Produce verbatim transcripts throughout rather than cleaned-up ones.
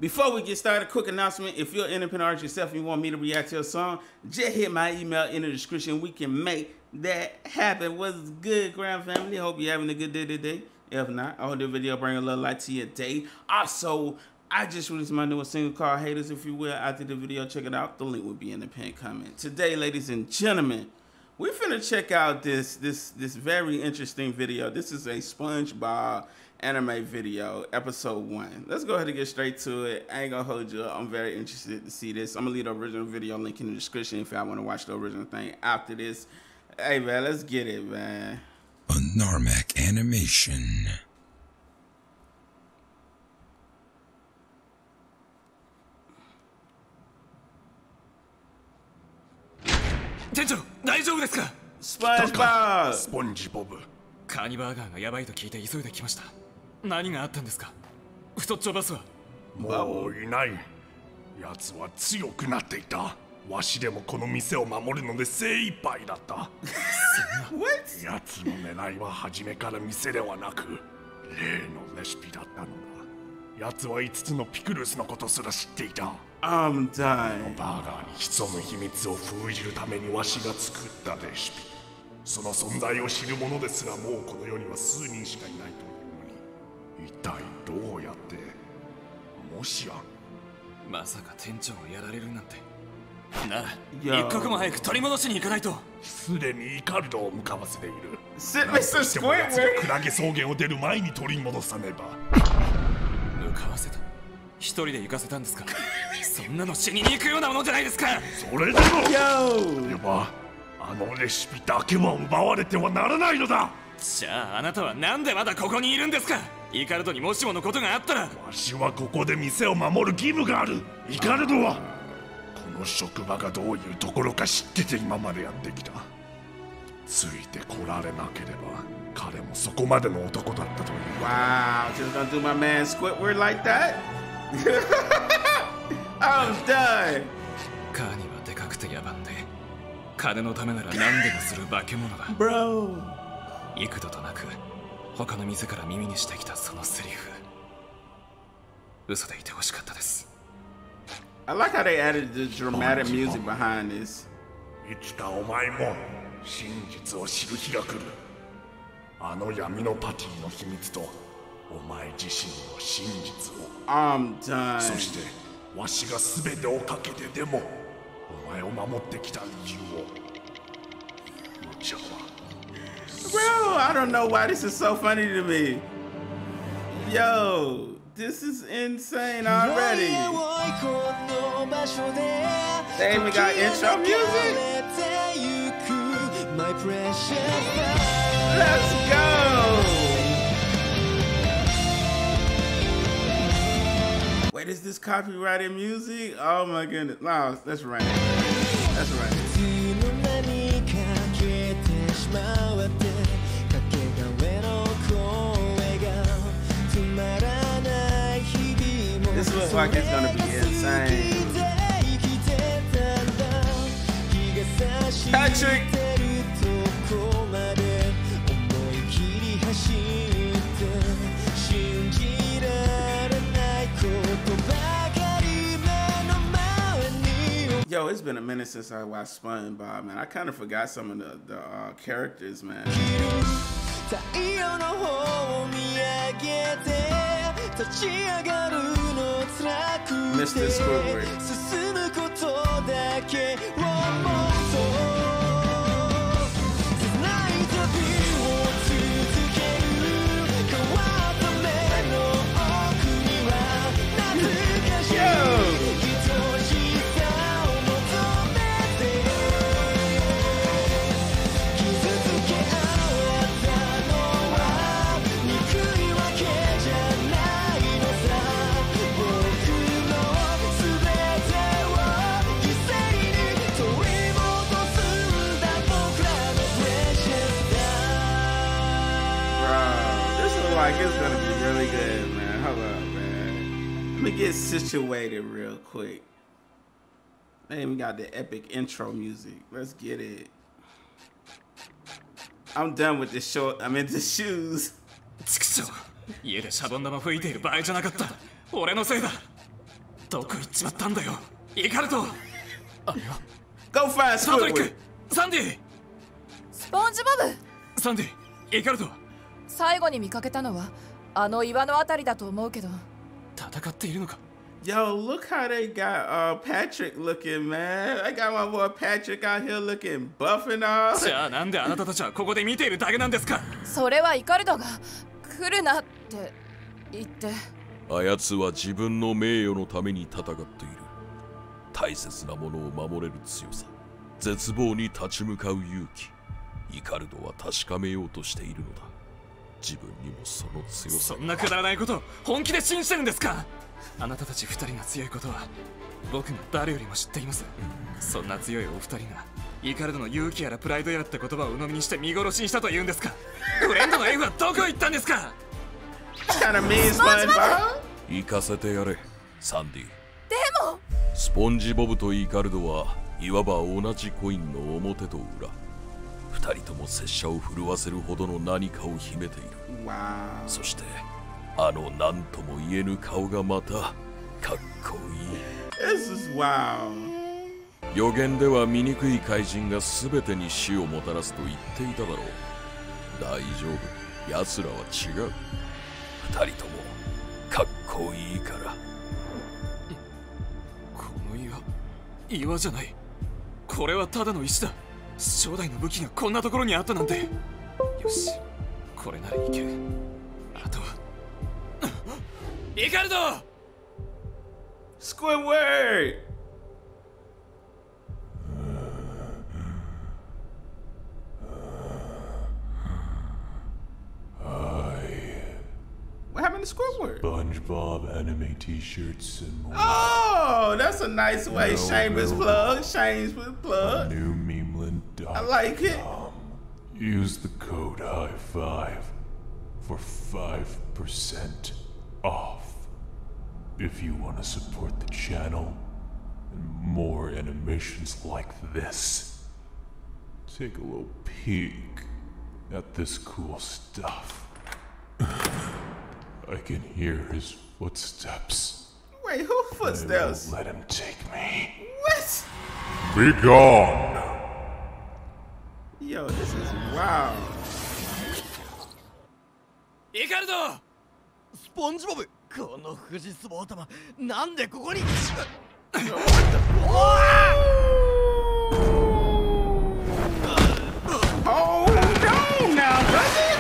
Before we get started, quick announcement. If you're an independent artist yourself and you want me to react to a song, just hit my email in the description. We can make that happen. What's good, Grand Family? Hope you're having a good day today. If not, I hope the video bring a little light to your day. Also, I just released my newest single called Haters, if you will. After the video, check it out. The link will be in the pinned comment. Today, ladies and gentlemen, we're finna check out this, this, this very interesting video. This is a SpongeBob anime video, episode one. Let's go ahead and get straight to it. I ain't gonna hold you up. I'm very interested to see this. I'm gonna leave the original video link in the description if y'all want to watch the original thing after this. Hey man, let's get it, man. A Narmak animation. 店長、大丈夫ですか？ スポンジボブ。 スポンジボブ。 カーニバーガーがやばいと聞いて急いで来ました。何があったんですか？太っちょバスは。 もういない。奴は強くなっていた。わしでもこの店を守るので精一杯だった。奴の狙いは初めから店ではなく、例のレシピだったのだ。奴はいつつのピクルスのことすら知っていた。 I'm dying. バーガーに潜む秘密を封じるためにわしが作ったレシピ。その存在を知る者ですらもうこの世には数人しかいないというのに、一体どうやって。もしやまさか店長をやられるなんて。なら一刻も早く取り戻しに行かないと。 すでにイカルドを向かわせている。 ミスタースクワット。 クラゲ草原を出る前に取り戻さねば。 向かわせた。一人で行かせたんですか？そんなの死にに行くようなものじゃないですか。 それでもではあのレシピだけは奪われてはならないのだ。 じゃああなたはなんでまだここにいるんですか？イカルドにもしものことがあったら。わしはここで店を守る義務がある。イカルドはこの職場がどういうところか知ってて今までやってきた。ついてこられなければ彼もそこまでの男だったという。 Wow, just gonna do my man Squidward like that? I'm done. カーニはでかくて野蛮で、金のためなら何でもする化け物だ。 Bro. 幾度となく他の店から耳にしてきたそのセリフ。嘘でいてほしかったです。 I like how they added the dramatic music behind this. いつかお前も真実を知る日が来る。あの闇のパティの秘密とお前自身の真実を。 I'm done. そしてわしが全てをかけてでもお前を守ってきた理由を。無茶は。 Bro, I don't know why this is so funny to me. Yo, this is insane already. They even got intro music. Let's go. Wait, is this copyrighted music? Oh my goodness. No, that's right. That's right. This looks like it's gonna be insane. Patrick! Yo, it's been a minute since I watched SpongeBob, man. I kind of forgot some of the, the uh, characters, man. Mister Squidward. Like it's gonna be really good, man. Hold up, man. Let me get situated real quick. Man, we got the epic intro music. Let's get it. I'm done with this short. I'm into shoes. ちくしょう。家でシャボン玉吹いている場合じゃなかった。俺のせいだ。 どこ行っちまったんだよイカルド。あれは Go find パトリッ Squidward. ク、サンディ、 スポンジボブ。 サンディ、イカルド。 最後に見かけたのはあの岩のあたりだと思うけど。 戦っているのか。 Yo, look how they got uh Patrick looking, man. I got my boy Patrick out here looking buff and all. じゃあなんであなたたちはここで見ているだけなんですか。 それはイカルドが来るなって言って。 あやつは自分の名誉のために戦っている。大切なものを守れる強さ、絶望に立ち向かう勇気、イカルドは確かめようとしているのだ。自分にもその強さ。 そんなくだらないことを本気で信じてるんですか。あなたたち二人が強いことは僕が誰よりも知っています。そんな強いお二人がイカルドの勇気やらプライドやらって言葉を鵜呑みにして見殺しにしたと言うんですか。フレンドの F はどこ行ったんですか。 Kind of mean SpongeBob. 行かせてやれ、サンディ。 でもスポンジボブとイカルドはいわば同じコインの表と裏。二人とも拙者を震わせるほどの何かを秘めている。 Wow. そしてあの何とも言えぬ顔がまたかっこいい。 This is wow. 予言では醜い怪人が全てに死をもたらすと言っていただろう。大丈夫、奴らは違う。二人ともかっこいいから。 この岩、岩じゃない。これはただの石だ。正代の武器がこんなところにあったなんて。よし、これならいける。あとはイカルド。 Squidward. What happened to Squidward? SpongeBob anime t-shirts and more. Oh, that's a nice way. No, Shameless no. plug. Shameless plug. New memeland dot com. I like it. Use the code high five for five percent off. If you want to support the channel and more animations like this, take a little peek at this cool stuff. I can hear his footsteps. Wait, who footsteps? I won't let him take me. What? Be gone! Yo, this is wild. イカルド。 スポンジボブ、この富士スボ頭、なんでここに。 Hold on now, brother.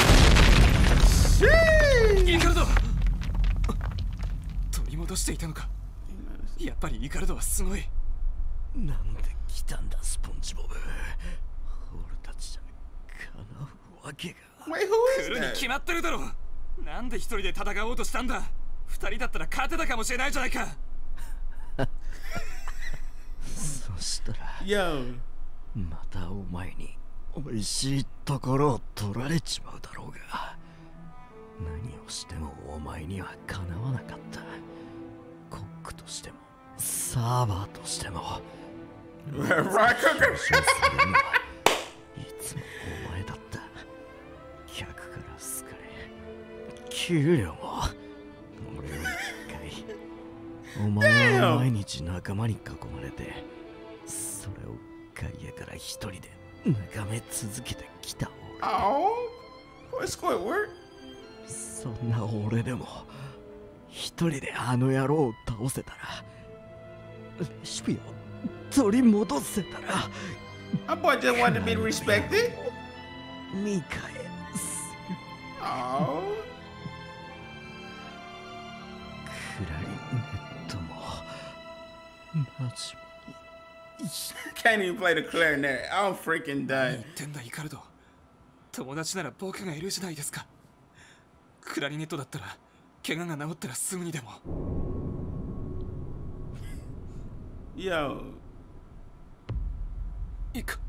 Shit. イカルド。取り戻していたのか。やっぱりイカルドはすごい。 なんで来たんだスポンジボブ。俺たちじゃ叶うわけが。 Wait, who 来 is るに that? 決まってるだろう。なんで一人で戦おうとしたんだ。二人だったら勝てたかもしれないじゃないか。 そしたら Yo. またお前に美味しいところを取られちまうだろうが、何をしてもお前にはかなわなかった。コックとしてもサーバーとしても Right cooker. いつもお前だった。客から好かれ、給料も俺より高い。お前は毎日仲間に囲まれて、それを外野から一人で眺め続けてきた。 Oh, poor Squidward. そんな俺でも一人であの野郎を倒せたら、レシピを取り戻せたら、 My boy just wanted to be respected. 見返す。 Oh. クラリネットもマジ Can't even play the clarinet. I'm freaking 何 done. 言ってんだイカルド。友達なら僕がいるじゃないですか。クラリネットだったら怪我が治ったらすぐにでも。 Yo. いいか。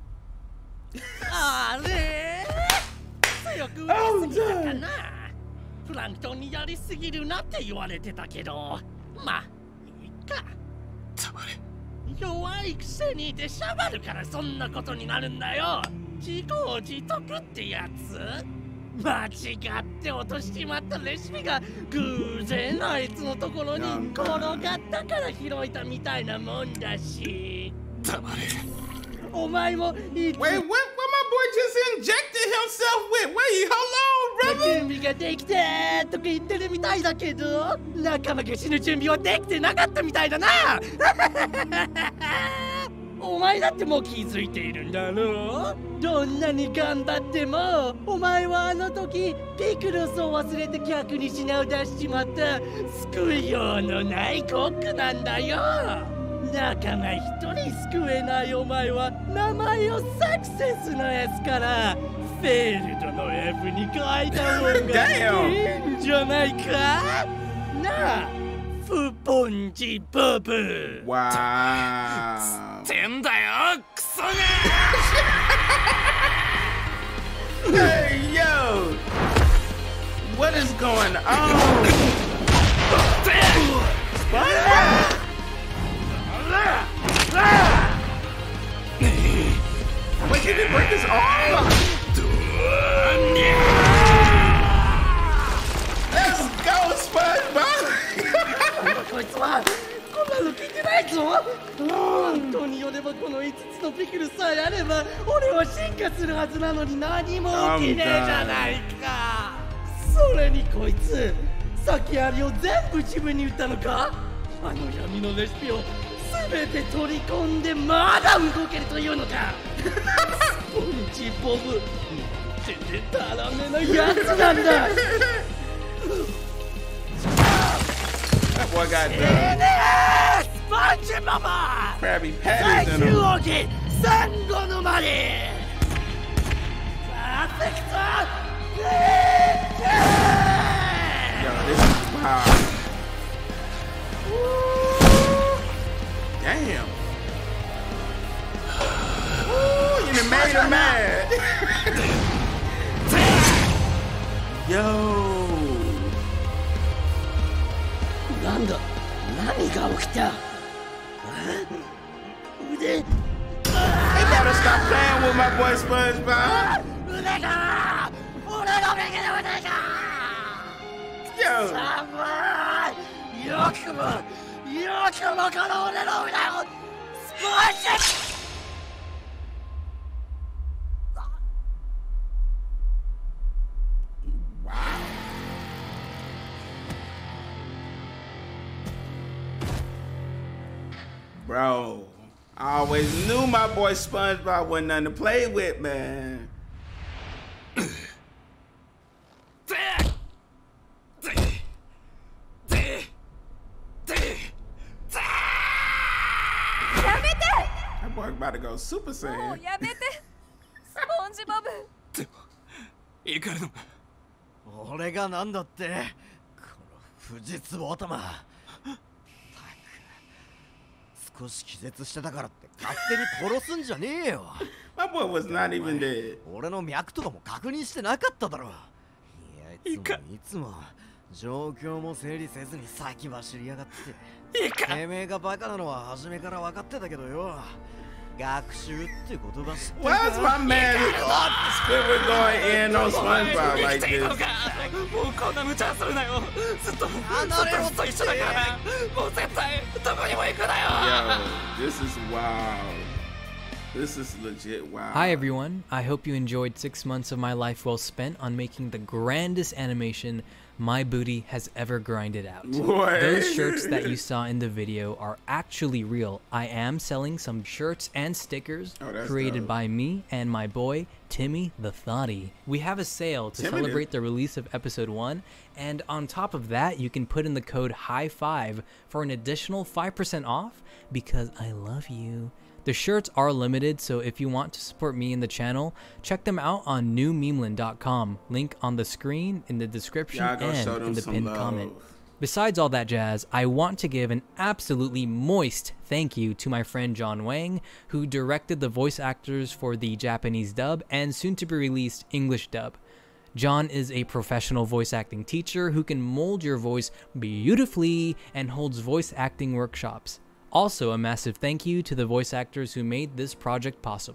あれ強く打ちすぎたかな。プランクトンにやりすぎるなって言われてたけど、まあいいか。 黙れ。 弱いくせに出しゃばるからそんなことになるんだよ。自業自得ってやつ。 間違って落としちまったレシピが偶然あいつのところに転がったから拾えたみたいなもんだし。 黙れ。 お前もいつ Wait, what? What my boy just injected himself with? Wait, hold on, brother. 準備ができてとか言ってるみたいだけど、仲間が死ぬ準備はできてなかったみたいだな。お前だってもう気づいているんだろう。どんなに頑張ってもお前はあの時ピクルスを忘れて逆に品を出しちまった救いようのないコックなんだよ。仲間一人救えないお前は名前をサクセスのやつからフェールドの F に変えた方がいいんじゃないかなあ、フポンジボブ。 Wow. てんだよクソが。 Hey, yo. What is going on? SpongeBob? Wait, did he break his arm? Let's go, SpongeBob! こいつはこんなの聞いてないぞ。本当によればこのいつつのピクルさえあれば俺は進化するはずなのに何も起きねえじゃないか。それにこいつさっきあれを全部自分に言ったのか。あの闇のレシピを全て取り込んでまだ動けるというのか。スポンジボブ全然たらめなやつなんだ。 That boy got the スポンジボブ Krabby 最 Patties in 終 him. 奥義サンゴの間にパーフェクトプレー Yo, this is wild. Damn. Ooh, you done made him mad. Yo. なんだ何が起きた。腕 They gotta stop playing with my boy SpongeBob. 腕が俺の右の腕が Yo. 寒い。よくもよくもこの俺の腕をスポンジ。 Bro, I always knew my boy SpongeBob wasn't nothing to play with, man. That boy about to go Super もう Saiyan. やめてスポンジボブ。 でもイカルドが俺がなんだってこの不実ボ頭。少し気絶してたからって勝手に殺すんじゃねえよ。 My boy was not even dead. 俺の脈とかも確認してなかっただろ。いやいつもいつも状況も整理せずに先走りやがって。 イカてめえがバカなのは初めから分かってたけどよ。学習って言葉知ってる Why is my man Squidward going in on SpongeBob like 生きていいの this? か。もうこんな無茶するなよ。ずっとずっとずっと一緒だからもう絶対どこにも行くなよ。 Yo, this is wild. This is legit wild. Hi everyone, I hope you enjoyed six months of my life well spent on making the grandest animation my booty has ever grinded out. What? Those shirts that you saw in the video are actually real. I am selling some shirts and stickers Oh, that's created dope. by me and my boy, Timmy the Thoughty. We have a sale to Timmy celebrate did. the release of episode one, and on top of that, you can put in the code high five for an additional five percent off because I love you. The shirts are limited, so if you want to support me and the channel, check them out on new memeland dot com. Link on the screen, in the description, Y'all go show and them in the some pinned love. comment. Besides all that jazz, I want to give an absolutely moist thank you to my friend John Wang, who directed the voice actors for the Japanese dub and soon to be released English dub. John is a professional voice acting teacher who can mold your voice beautifully and holds voice acting workshops. Also, a massive thank you to the voice actors who made this project possible.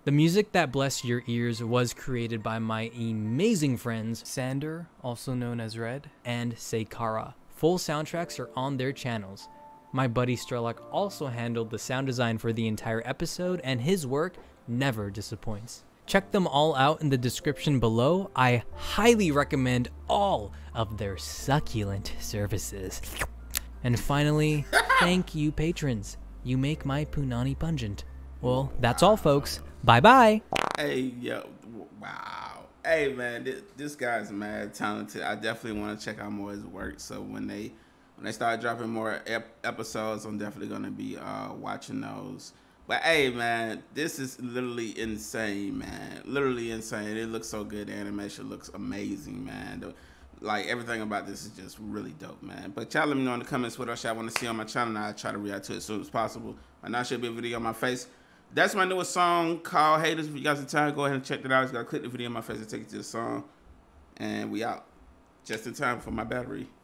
The music that blessed your ears was created by my amazing friends Sander, also known as Red, and Seikara. Full soundtracks are on their channels. My buddy Strelok also handled the sound design for the entire episode, and his work never disappoints. Check them all out in the description below. I highly recommend all of their succulent services. And finally, thank you patrons. You make my punani pungent. Well, that's all folks. Bye bye. Hey, yo, wow. Hey, man, this, this guy's mad talented. I definitely want to check out more of his work. So when they when they start dropping more ep episodes, I'm definitely going to be uh, watching those. But hey, man, this is literally insane, man. Literally insane. It looks so good. The animation looks amazing, man. The, like, everything about this is just really dope, man. But y'all let me know in the comments what else y'all want to see on my channel, and I'll try to react to it as soon as possible. Right now should be a video on my face. That's my newest song called Haters. If you guys have time, go ahead and check it out. You gotta click the video on my face and take it to the song. And we out. Just in time for my battery.